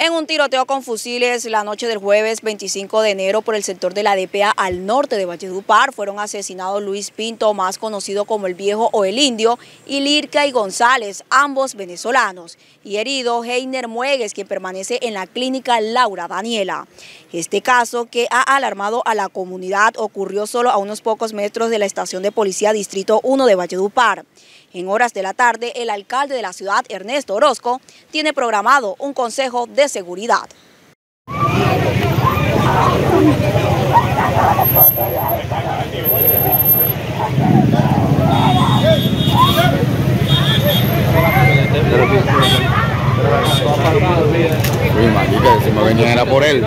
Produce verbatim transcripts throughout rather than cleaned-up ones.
En un tiroteo con fusiles la noche del jueves veinticinco de enero por el sector de la D P A al norte de Valledupar fueron asesinados Luis Pinto, más conocido como el Viejo o el Indio, y Lircay González, ambos venezolanos, y herido Heiner Muegues, quien permanece en la clínica Laura Daniela. Este caso, que ha alarmado a la comunidad, ocurrió solo a unos pocos metros de la estación de policía Distrito uno de Valledupar. En horas de la tarde, el alcalde de la ciudad, Ernesto Orozco, tiene programado un consejo de seguridad. Uy, marica, si me venía era por él.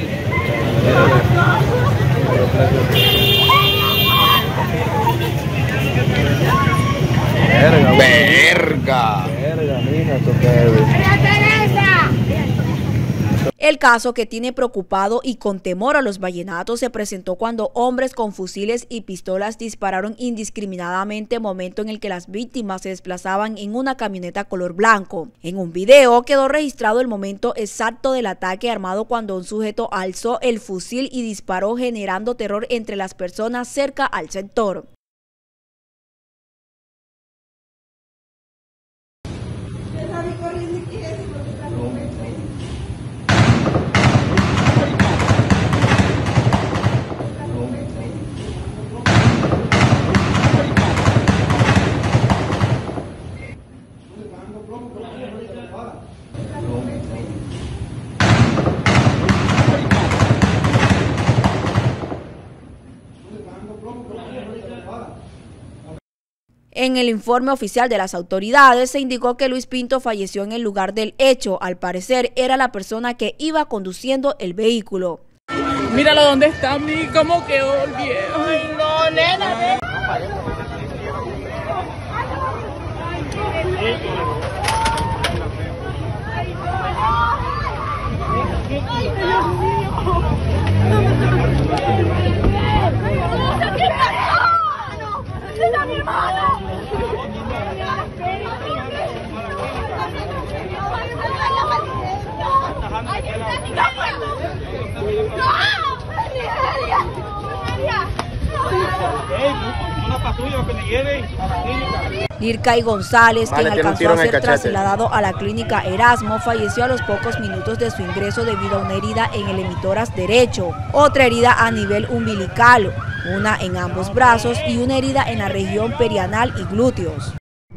Verga, verga. Verga, mija, esto El caso, que tiene preocupado y con temor a los vallenatos, se presentó cuando hombres con fusiles y pistolas dispararon indiscriminadamente, momento en el que las víctimas se desplazaban en una camioneta color blanco. En un video quedó registrado el momento exacto del ataque armado, cuando un sujeto alzó el fusil y disparó, generando terror entre las personas cerca al sector. En el informe oficial de las autoridades se indicó que Luis Pinto falleció en el lugar del hecho. Al parecer era la persona que iba conduciendo el vehículo. Míralo dónde está, mi, cómo quedó el viejo. Ay, no, nena. Lircay González, quien alcanzó a ser trasladado a la clínica Erasmo, falleció a los pocos minutos de su ingreso debido a una herida en el emitoras derecho, otra herida a nivel umbilical, una en ambos brazos y una herida en la región perianal y glúteos.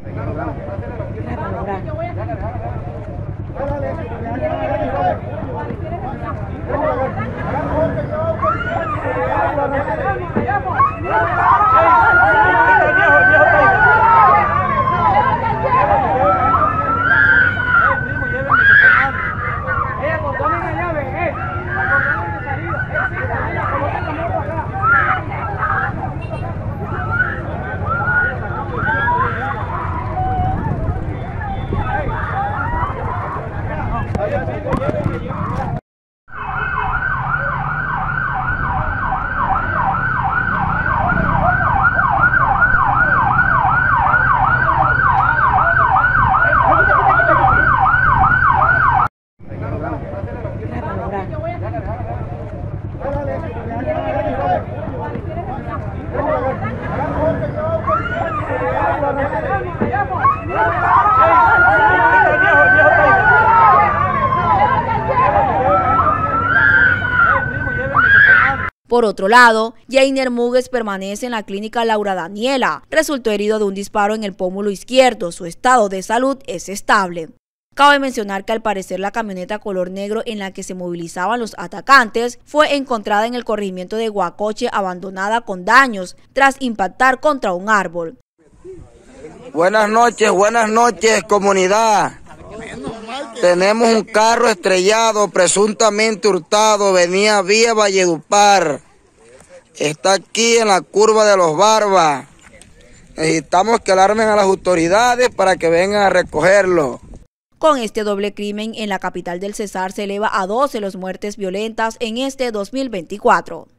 Por otro lado, Heiner Muegues permanece en la clínica Laura Daniela. Resultó herido de un disparo en el pómulo izquierdo. Su estado de salud es estable. Cabe mencionar que al parecer la camioneta color negro en la que se movilizaban los atacantes fue encontrada en el corregimiento de Guacoche abandonada con daños tras impactar contra un árbol. Buenas noches, buenas noches, comunidad. Tenemos un carro estrellado, presuntamente hurtado, venía vía Valledupar. Está aquí en la curva de los Barbas. Necesitamos que alarmen a las autoridades para que vengan a recogerlo. Con este doble crimen en la capital del Cesar se eleva a doce las muertes violentas en este dos mil veinticuatro.